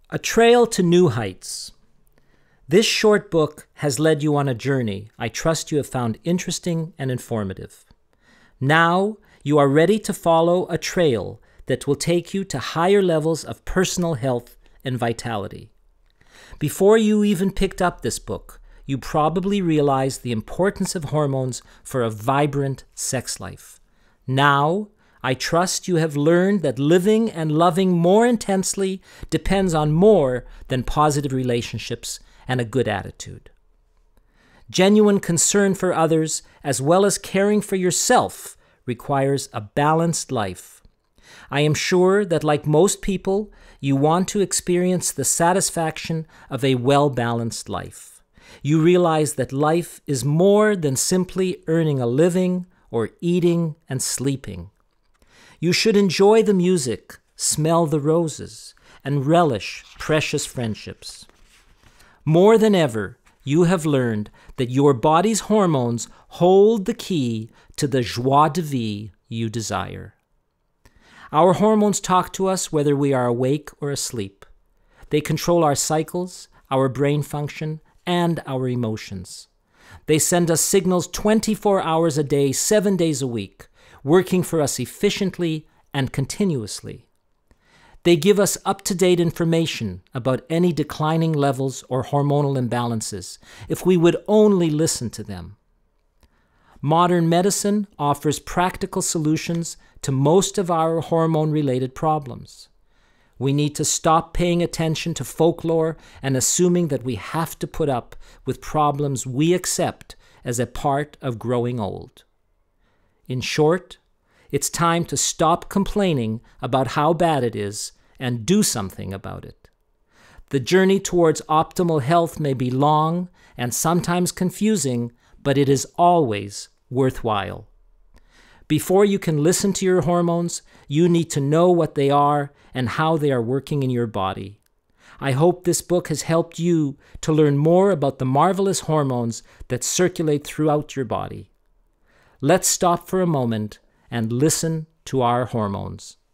A Trail to New Heights. This short book has led you on a journey I trust you have found interesting and informative. Now you are ready to follow a trail that will take you to higher levels of personal health and vitality. Before you even picked up this book, you probably realized the importance of hormones for a vibrant sex life. Now, I trust you have learned that living and loving more intensely depends on more than positive relationships and a good attitude. Genuine concern for others, as well as caring for yourself, requires a balanced life. I am sure that, like most people, you want to experience the satisfaction of a well-balanced life. You realize that life is more than simply earning a living or eating and sleeping. You should enjoy the music, smell the roses, and relish precious friendships. More than ever, you have learned that your body's hormones hold the key to the joie de vivre you desire. Our hormones talk to us whether we are awake or asleep. They control our cycles, our brain function, and our emotions. They send us signals 24 hours a day, 7 days a week, working for us efficiently and continuously. They give us up-to-date information about any declining levels or hormonal imbalances if we would only listen to them. Modern medicine offers practical solutions to most of our hormone-related problems. We need to stop paying attention to folklore and assuming that we have to put up with problems we accept as a part of growing old. In short, it's time to stop complaining about how bad it is and do something about it. The journey towards optimal health may be long and sometimes confusing, but it is always worthwhile. Before you can listen to your hormones, you need to know what they are and how they are working in your body. I hope this book has helped you to learn more about the marvelous hormones that circulate throughout your body. Let's stop for a moment and listen to our hormones.